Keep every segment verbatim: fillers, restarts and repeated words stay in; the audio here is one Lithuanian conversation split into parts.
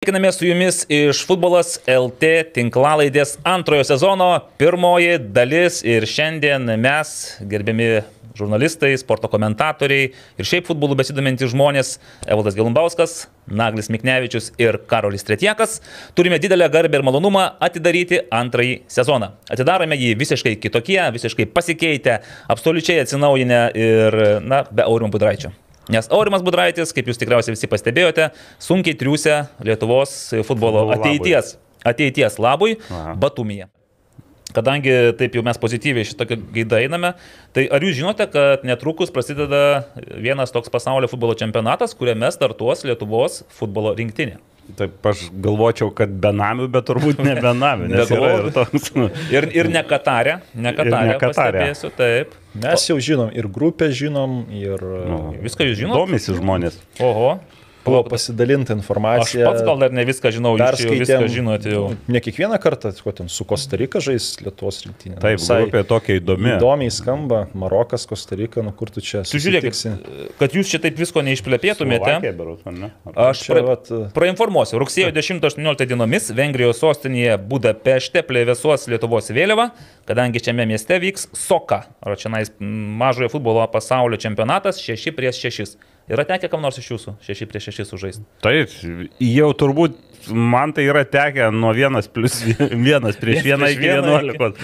Sveikiname su jumis iš Futbolas L T tinklalaidės antrojo sezono pirmoji dalis ir šiandien mes, gerbiami žurnalistai, sporto komentatoriai ir šiaip futbolų besidomintys žmonės, Evaldas Gelumbauskas, Naglis Miknevičius ir Karolis Tretjakas, turime didelę garbę ir malonumą atidaryti antrąjį sezoną. Atidarome jį visiškai kitokie, visiškai pasikeitę, absoliučiai atsinaujinę ir, na, be Aurimo Budraičio. Nes Aurimas Budraitis, kaip jūs tikriausiai visi pastebėjote, sunkiai triūsia Lietuvos futbolo ateities, ateities labui Batumyje. Kadangi taip jau mes pozityviai šitą gaidą einame, tai ar jūs žinote, kad netrukus prasideda vienas toks pasaulio futbolo čempionatas, kuriame startuos Lietuvos futbolo rinktinė? Taip, aš galvočiau, kad benamių, bet turbūt ne benamių, nes yra ir toks. Ir, ir ne Katarė, ne Katarė, pastebėsiu, taip. Mes jau žinom, ir grupę žinom, ir... Nu, viską jūs žinot? Domisi žmonės. Oho. Buvo pasidalinta informacija. Aš pats gal dar ne viską žinau, jūs jau viską žinote jau. Ne kiekvieną kartą, ko ten, su Kostarika žais Lietuvos rinktinė. Taip, grupė tokia įdomi. Įdomiai skamba, Marokas, Kostarika, nu kur tu čia susitiksi. Žiūrėkit, kad jūs čia taip visko neišplėpėtumėte. Slovakija, berut, ne? Aš pra, vat... prainformuosiu. Rugsėjo dešimtą aštuonioliktą dienomis Vengrijos sostinėje Budapešte plevėsuos Lietuvos vėliava, kadangi šiame mieste vyks Soka, ar čia mažojo futbolo pasaulio čempionatas šeši prieš šešis. Yra tekę kam nors iš jūsų šeši prieš šešis sužaisti? Taip, jau turbūt man tai yra tekę nuo vienas plus vienas prieš vieną iki vienuolikos.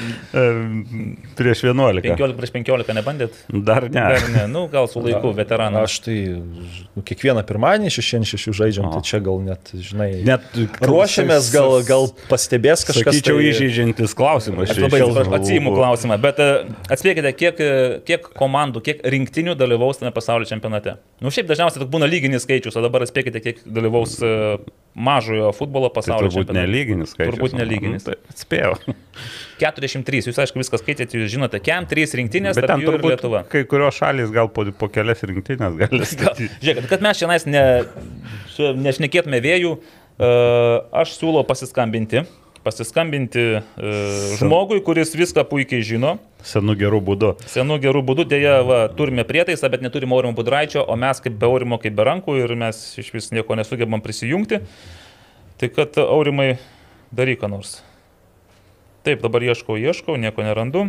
Prieš vienuoliką. penkiolika prieš penkiolika nebandėt? Dar ne. Dar ne. Nu, gal su laiku veteraną. Aš tai nu, kiekvieną pirmadienį šešien šešių žaidžiam, tai čia gal net, žinai, net ruošiamės, gal, gal pastebės kažkas. Sakyčiau, tai... įžeidžiantis klausimas. Aš labai atsiimu klausimą, bet atspėkite, kiek, kiek komandų, kiek rinktinių dalyvaus tame pasaulio čempionate? Nu, šiaip dažniausiai būna lyginis skaičius, o dabar atspėkite, kiek dalyvaus mažojo futbolo pasaulio tai turbūt čempionate. Nelyginis skaičius. Turbūt nelyginis. Tai atspėjau. keturiasdešimt trys, jūs aišku viską skaitėte, jūs žinote, kem trys rinktinės, bet tarp jų ir Lietuva. Kai kurios šalys gal po, po kelias rinktinės gali statyti. Žiūrėkit, kad mes šiandien ne, nešnekėtume vėjų, aš siūlau pasiskambinti. Pasiskambinti e, žmogui, kuris viską puikiai žino. Senų gerų būdų. Senų gerų būdų. Deja, va, turime prietaisą, bet neturime Aurimo Budraičio, o mes kaip be Aurimo, kaip be rankų ir mes iš vis nieko nesugebam prisijungti. Tai kad Aurimai daryk ką nors. Taip, dabar ieškau, ieškau, nieko nerandu.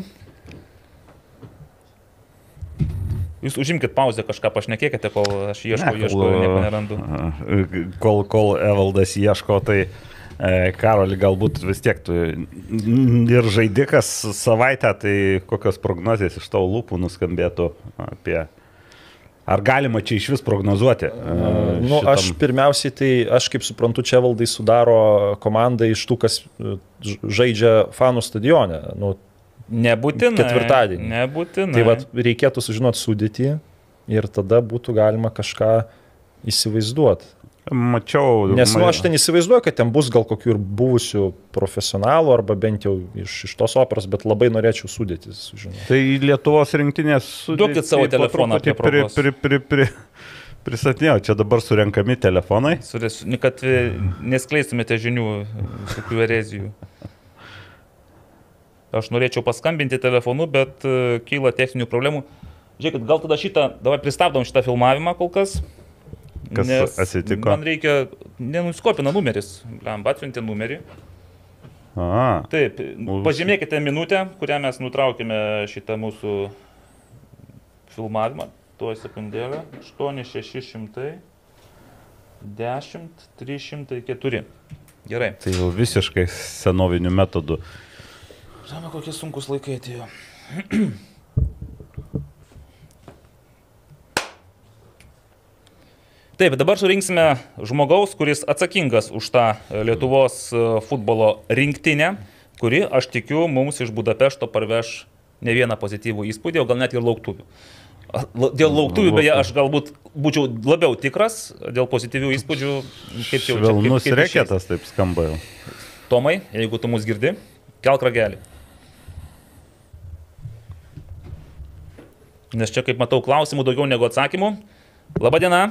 Jūs užimkit pauzę, kažką pašnekėkite, kol aš ieškau, ne, ieškau, nieko nerandu. Kol, kol Evaldas ieško, tai... Karoli, galbūt vis tiek tu ir žaidikas savaitę, tai kokios prognozijas iš tavo lūpų nuskambėtų apie... Ar galima čia iš vis prognozuoti? Uh, nu, aš pirmiausiai, tai aš kaip suprantu, čia Evaldai sudaro komandą iš tų, kas žaidžia fanų stadione. Nu, nebūtinai. Ketvirtadienį. Nebūtinai. Tai vat, reikėtų sužinoti sudėtį ir tada būtų galima kažką įsivaizduoti. Mačiau. Nes nu, aš ten įsivaizduoju, kad ten bus gal kokių ir buvusių profesionalų arba bent jau iš, iš tos operos, bet labai norėčiau sudėtis sužinoti. Tai Lietuvos rinktinės sudėtis. Duokit savo telefoną apie pri, pri, pri, pri, pristatinėjau, čia dabar surenkami telefonai. Surės, kad neskleistumėte žinių, kokių erezijų. Aš norėčiau paskambinti telefonu, bet kyla techninių problemų. Žiūrėkit, gal tada šitą, davai pristabdom šitą filmavimą kol kas. Kas Nes atsitiko? Man reikia, nenuskopina numeris, gal atvinti numerį. A, Taip, pažymėkite minutę, kurią mes nutraukime šitą mūsų filmavimą. Tuo sekundėlę. aštuoni šeši šimtai dešimt trys šimtai keturi. Gerai. Tai jau visiškai senovinių metodų. Žinoma, kokie sunkus laikai atėjo. Taip, dabar surinksime žmogaus, kuris atsakingas už tą Lietuvos futbolo rinktinę, kuri, aš tikiu, mums iš Budapešto parveš ne vieną pozityvų įspūdį, o gal net ir lauktuvių. Dėl lauktuvių, beje, aš galbūt būčiau labiau tikras, dėl pozityvių įspūdžių, kaip jau čia. Švelnus reketas taip skamba jau. Tomai, jeigu tu mus girdi, kelk ragelį. Nes čia, kaip matau, klausimų daugiau negu atsakymų. Labadiena.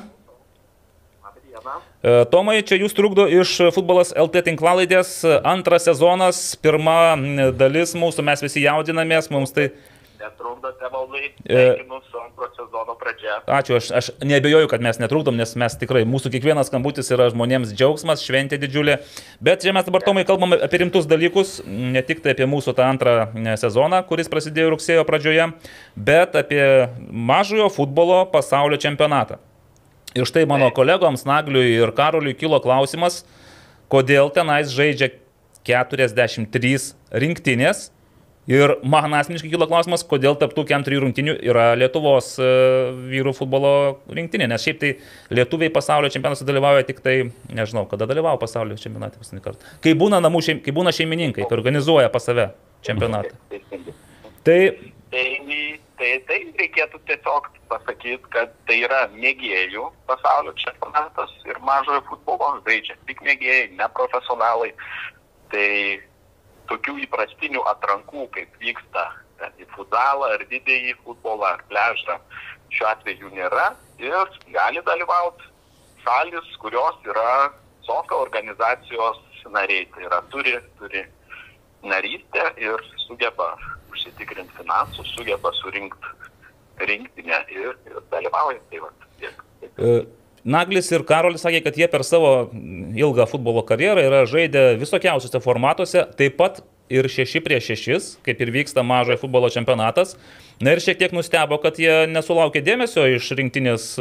Tomai, čia jūs trukdo iš Futbolas L T tinklalaidės, antras sezonas, pirma dalis mūsų, mes visi jaudinamės, mums tai Netrukdote, Valdai, sveikinu su antro sezono pradžia. Ačiū, aš, aš neabejoju, kad mes netrukdom, nes mes tikrai, mūsų kiekvienas skambutis yra žmonėms džiaugsmas, šventė didžiulė. Bet čia mes dabar, Tomai, kalbame apie rimtus dalykus, ne tik tai apie mūsų tą antrą sezoną, kuris prasidėjo rugsėjo pradžioje, bet apie mažojo futbolo pasaulio čempionatą. Ir štai mano kolegoms Nagliui ir Karoliui kilo klausimas, kodėl tenais žaidžia keturiasdešimt trys rinktinės. Ir man asmeniškai kilo klausimas, kodėl tarp tų keturių rungtynių yra Lietuvos e, vyrų futbolo rinktinė, nes šiaip tai lietuviai pasaulio čempionatuose dalyvauja tik tai, nežinau, kada dalyvavo pasaulio čempionate paskutinį kartą. Kai būna, namų šeim, kai būna šeimininkai, kai organizuoja pas save čempionatą. Tai, tai, tai, tai reikėtų tiesiog pasakyti, kad tai yra mėgėjų pasaulio čempionatas ir mažojo futbolo žaidžia tik mėgėjai, ne profesionalai. Tai tokių įprastinių atrankų, kaip vyksta į futbolą, ar didįjį futbolą, ar pležą, šiuo atveju nėra ir gali dalyvauti šalis, kurios yra soccer organizacijos nariai. Tai yra turi, turi narystę ir sugeba užsitikrinti finansus, sugeba surinkti rinktinę ir, ir dalyvauja. Tai va, tiek, tiek. Naglis ir Karolis sakė, kad jie per savo ilgą futbolo karjerą yra žaidę visokiausiuose formatuose, taip pat ir šeši prieš šešis, kaip ir vyksta mažojo futbolo čempionatas. Na ir šiek tiek nustebo, kad jie nesulaukė dėmesio iš rinktinės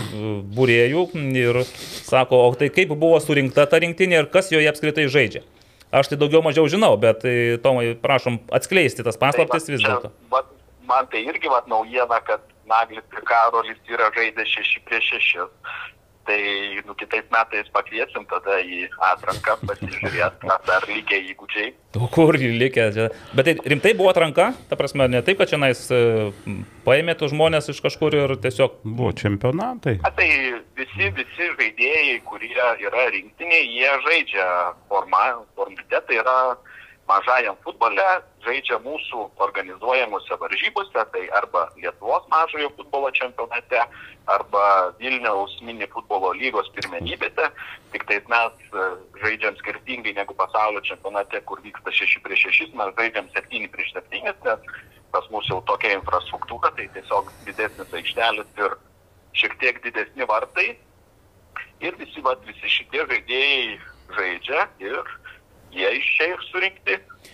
būrėjų ir sako, o tai kaip buvo surinkta ta rinktinė ir kas joje apskritai žaidžia. Aš tai daugiau mažiau žinau, bet tai, Tomai, prašom atskleisti tas paslaptis tai, vis dėlto. Man tai irgi vat, naujiena, kad Naglis ir Karolis yra žaidę šeši prieš šešis. Tai nu, kitais metais pakviesim tada į atranką pasižiūrėti, ar dar likę įgūdžiai. O kur likę? Bet tai rimtai buvo atranka? Ta prasme, ne taip, kad čia nais paėmė tų žmonės iš kažkur ir tiesiog... Buvo čempionatai. A, tai visi, visi žaidėjai, kurie yra rinktiniai, jie žaidžia formate, tai yra mažajam futbole, žaidžia mūsų organizuojamuose varžybose, tai arba Lietuvos mažojo futbolo čempionate, arba Vilniaus mini futbolo lygos pirmenybėse. Tik tais mes žaidžiam skirtingai negu pasaulio čempionate, kur vyksta šeši prieš šešis, mes žaidžiam septyni prieš septynis, nes pas mūsų jau tokia infrastruktūra, tai tiesiog didesnis aikštelis ir šiek tiek didesni vartai. Ir visi, va, visi šitie žaidėjai žaidžia ir jie iš čia ir surinkti.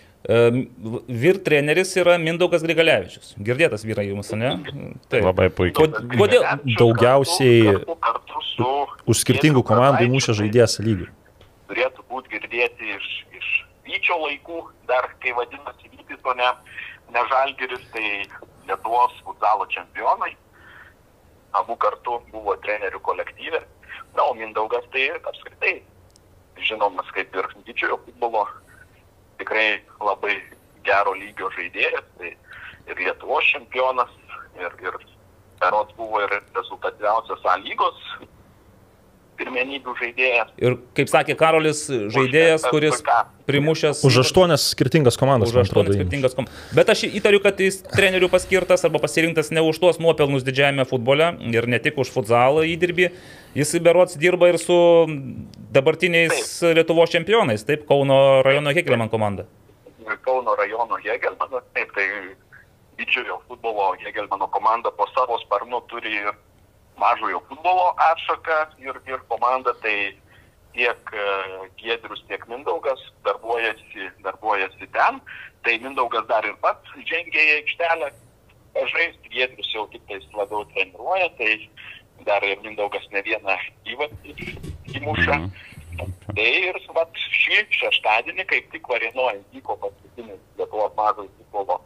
Vyr treneris yra Mindaugas Grigalevičius. Girdėtas vyrai jums, ne? Taip. Labai puikiai. Kodėl? Daugiausiai kartu, kartu su už skirtingų komandų įmušę žaidėjas lygių. Turėtų būti girdėti iš, iš Vyčio laikų, dar kai vadinasi Vytis, o ne, ne Žalgiris, tai Lietuvos futsalo čempionai. Abu kartu buvo trenerių kolektyve. Na, o Mindaugas tai apskritai žinomas kaip ir didžiojo futbolo, tikrai labai gero lygio žaidėjas, tai ir Lietuvos čempionas, ir, ir berods buvo ir rezultatyviausias A lygos pirmenybių žaidėjas. Ir kaip sakė Karolis, žaidėjas, kuris primušęs... Už aštuonias skirtingas komandas. Už aštuonias skirtingas komandas. Bet aš įtariu, kad jis trenerių paskirtas arba pasirinktas ne už tuos nuopelnus didžiajame futbole ir ne tik už futsalą įdirbį. Jis berods dirba ir su dabartiniais taip. Lietuvos čempionais, taip, Kauno rajono Hegelman komanda. Kauno rajono Hegelmanas, taip, tai didžiojo futbolo Hegelmano komanda po savo sparnu turi ir mažojo futbolo atšaką ir, ir komanda, tai tiek Giedrius, tiek Mindaugas darbuojasi, darbuojasi ten. Tai Mindaugas dar ir pats žengė į aikštelę žaisti, Giedrius jau tik tais labiau treniruoja, tai dar ir Mindaugas ne vieną įvartį įmuša. Mm-hmm. Tai ir vat, šį šeštadienį, kaip tik Varėnoje vyko paskutinis Lietuvos mažojo futbolo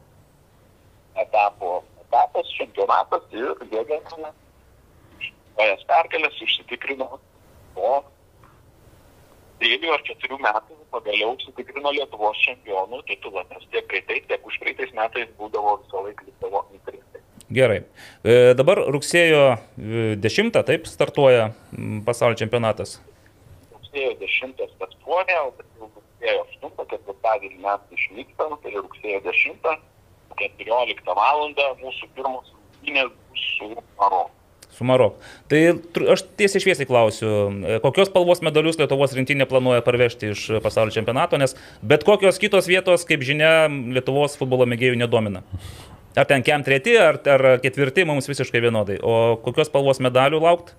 etapo, etapas, čempionatas ir Hegelmanas Vajas pergalės užsitikrino po trijų ar keturių metų pagaliau užsitikrino Lietuvos čempionų titulą, nes tiek praeitais, tiek už praeitais metais būdavo visą laiką Lietuvo antrinė. Gerai. E, dabar rugsėjo dešimtą, taip, startuoja pasaulio čempionatas? Rugsėjo dešimtą startuoja, o rugsėjo aštuntą, ketvirtadienį mes išvykstam, tai rugsėjo dešimtą, keturioliktą valandą mūsų pirmos rungtynės bus su Maroku. Su Maroku. Tai aš tiesiai šviesiai klausiu, kokios spalvos medalius Lietuvos rinktinė planuoja parvežti iš pasaulio čempionato, nes bet kokios kitos vietos, kaip žinia, Lietuvos futbolo mėgėjų nedomina. Ar ten kem treti, ar, ar ketvirti, mums visiškai vienodai. O kokios spalvos medalių laukt?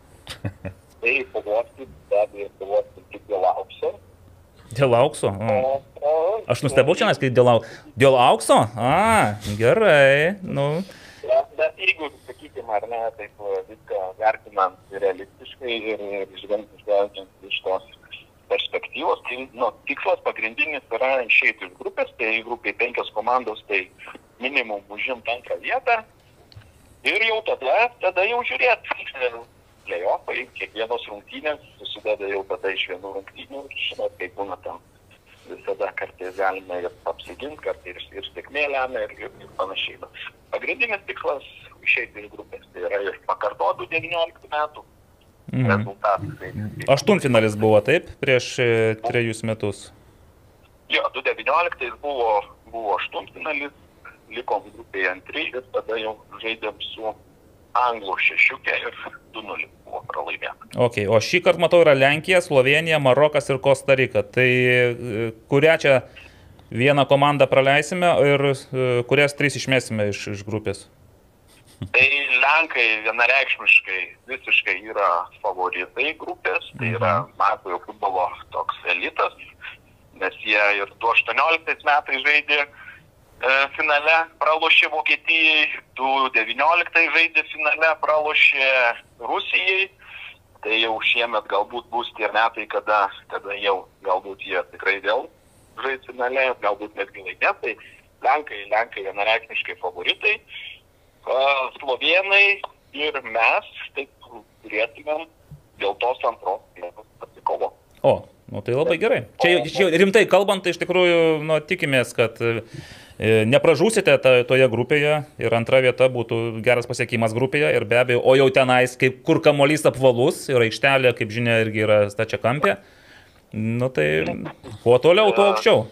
Tai kovoti, be abejo, kovoti tik dėl aukso. Dėl aukso? O. O, o, Aš nustebau čia, nes kai dėl, au... dėl aukso? A, gerai. Nu. bet, bet jeigu, sakykime, ar ne, taip viską vertinant realistiškai ir, ir žvelgiant iš tos perspektyvos, tai nu, tikslas pagrindinis yra išeiti iš grupės, tai grupiai penkios komandos, tai minimum užimt antrą vietą ir jau tada, tada jau žiūrėti play-offai, kiekvienos rungtynės susideda jau tada iš vienų rungtynių ir žinot, kaip būna tam visada kartais galime ir apsiginti, kartais ir sėkmė lemia ir, ir, ir panašiai. Pagrindinis tikslas išeiti iš grupės, tai yra ir pakartotų devynioliktų metų mhm. rezultatai. Aštuntfinalis buvo taip prieš trejus metus. Jo, du devynioliktais buvo, buvo aštuntfinalis, likom grupėje antri ir tada jau žaidėm su Anglų šešiukė ir du nulis buvo pralaimėta. Ok, o šį kartą matau yra Lenkija, Slovenija, Marokas ir Kosta Rika. Tai kurią čia vieną komandą praleisime ir kurias trys išmėsime iš, iš grupės? Tai Lenkai vienareikšmiškai visiškai yra favoritai grupės, tai yra mažojo futbolo toks elitas, nes jie ir du aštuonioliktais metais žaidė finale, pralošė Vokietijai, du devynioliktais žaidė finale, pralošė Rusijai, tai jau šiemet galbūt bus tie metai, kada, kada jau galbūt jie tikrai vėl žais finale, galbūt netgi laimės, tai Lenkai, Lenkai vienareikšmiškai favoritai, Slovenai ir mes taip turėtumėm dėl tos antros vietos pasikovo. O, nu tai labai gerai. Čia, čia rimtai kalbant, tai iš tikrųjų nu, tikimės, kad nepražūsite toje grupėje ir antra vieta būtų geras pasiekimas grupėje ir be abejo, o jau tenais, kaip kur kamuolys apvalus ir aikštelė, kaip žinia, irgi yra stačiakampė, nu tai kuo toliau, tuo aukščiau.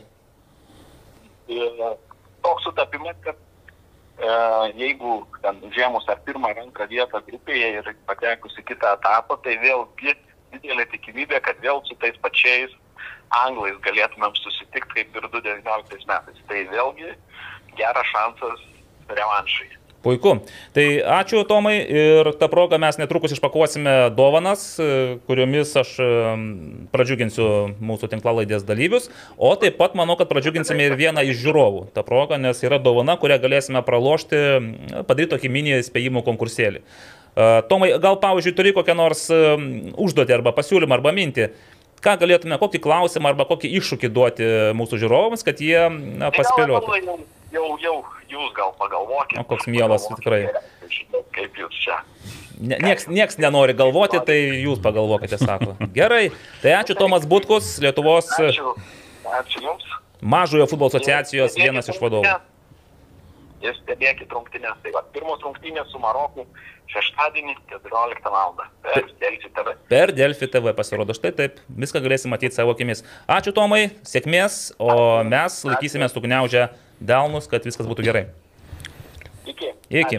Toks sutapimas, kad e, jeigu ten žemus ar pirmą ar antrą vietą grupėje ir patekus į kitą etapą, tai vėlgi didelė tikimybė, kad vėl su tais pačiais Anglais galėtumėm susitikti kaip ir du devynioliktais metais. Tai vėlgi geras šansas revanšai. Puiku. Tai ačiū Tomai ir tą progą mes netrukus išpakuosime dovanas, kuriomis aš pradžiuginsiu mūsų tinklalaidės dalyvius, o taip pat manau, kad pradžiuginsime ir vieną iš žiūrovų tą progą, nes yra dovana, kurią galėsime pralošti, padaryti tokį mini spėjimų konkursėlį. Tomai, gal pavyzdžiui turi kokią nors užduotį arba pasiūlymą arba mintį, ką galėtume, kokį klausimą arba kokį iššūkį duoti mūsų žiūrovams, kad jie na, paspėliuotų. Jau, jau, jau jūs gal pagalvokite. O koks mielas tikrai. Kaip jūs čia. Ne, nieks, nieks nenori galvoti, tai jūs pagalvokite, sako. Gerai, tai ačiū Tomas Butkus, Lietuvos ačiū. Ačiū jums. Mažojo futbolo asociacijos vienas iš vadovų. Ir stebėkit rungtynės. Tai va, pirmos rungtynės su Maroku šeštadienį keturioliktą valandą per Delfi T V. Per Delfi T V pasirodo. Štai taip, viską galėsim matyti savo akimis. Ačiū Tomai, sėkmės, o mes laikysime sugniaužę delnus, kad viskas būtų gerai. Iki. Iki.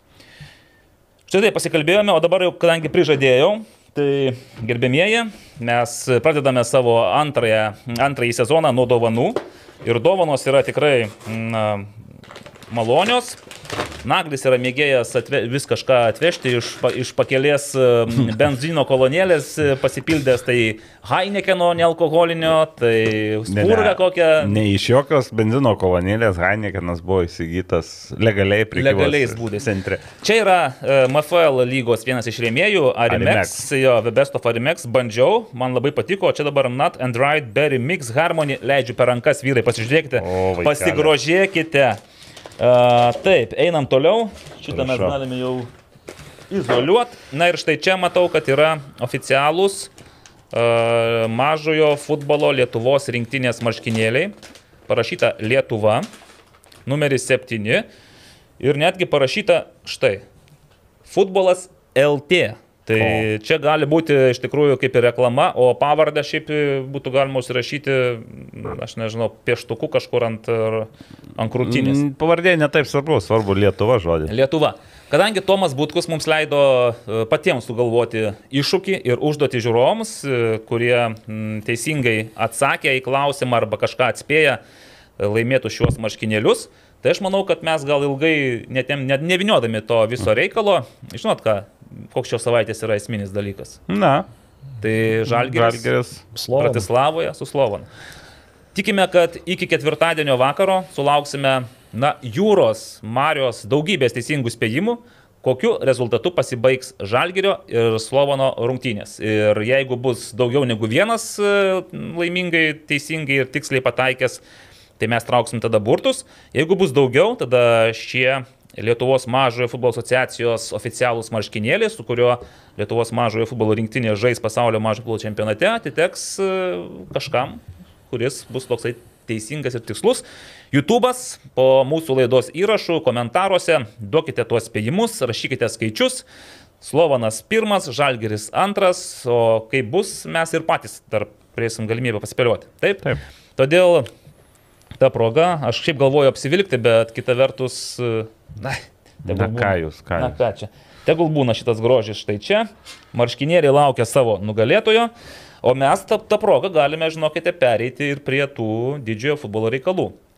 Štai taip pasikalbėjome, o dabar jau, kadangi prižadėjau, tai gerbėmieji, mes pradedame savo antrąją, antrąjį sezoną nuo dovanų. Ir dovanos yra tikrai na, malonios. Naglis yra mėgėjas atve, vis kažką atvežti iš, iš pakelės benzino kolonėlės pasipildęs, tai Heinekeno nealkoholinio, tai spurga kokią. Ne iš jokios benzino kolonėlės Heinekenas buvo įsigytas legaliai prekybos būdais centre. Čia yra M F L lygos vienas iš rėmėjų, Arimex, jo, The Best of Arimex, bandžiau, man labai patiko, čia dabar Nut and Ride Berry Mix Harmony, leidžiu per rankas, vyrai, pasižiūrėkite, o, pasigrožėkite. Uh, taip, einam toliau, šitą mes galime jau izoliuoti. Na ir štai čia matau, kad yra oficialūs uh, mažojo futbolo Lietuvos rinktinės marškinėliai. Parašyta Lietuva, numeris septyni ir netgi parašyta štai, futbolas L T. Tai o. Čia gali būti iš tikrųjų kaip ir reklama, o pavardę šiaip būtų galima užsirašyti, aš nežinau, pieštuku kažkur ant, ant krūtinės. Pavardė netaip svarbu, svarbu Lietuva žodį. Lietuva. Kadangi Tomas Butkus mums leido patiems sugalvoti iššūkį ir užduoti žiūrovams, kurie teisingai atsakė į klausimą arba kažką atspėję, laimėtų šiuos marškinėlius, Tai aš manau, kad mes gal ilgai net, net neviniodami to viso reikalo, žinot ką, koks šios savaitės yra esminis dalykas. Na. Tai Žalgiris, Žalgiris Bratislavoje su Slovanu. Tikime, kad iki ketvirtadienio vakaro sulauksime, na, jūros, Marios daugybės teisingų spėjimų, kokiu rezultatu pasibaigs Žalgirio ir Slovano rungtynės. Ir jeigu bus daugiau negu vienas laimingai, teisingai ir tiksliai pataikęs, tai mes trauksim tada burtus. Jeigu bus daugiau, tada šie Lietuvos mažojo futbolo asociacijos oficialūs marškinėliai, su kuriuo Lietuvos mažojo futbolo rinktinė žais pasaulio mažojo futbolo čempionate, atiteks kažkam, kuris bus toksai teisingas ir tikslus. YouTube'as po mūsų laidos įrašų komentaruose duokite tuos spėjimus, rašykite skaičius. Slovanas pirmas, Žalgiris antras, o kaip bus, mes ir patys dar prieisim galimybę paspėlioti. Taip? Taip. Todėl ta proga, aš šiaip galvoju apsivilkti, bet kita vertus, na, na ką jūs, ką jūs. Na ką čia. Tegul būna šitas grožis štai čia. Marškinėliai laukia savo nugalėtojo. O mes tą, tą progą galime, žinokite, pereiti ir prie tų didžiojo futbolo reikalų.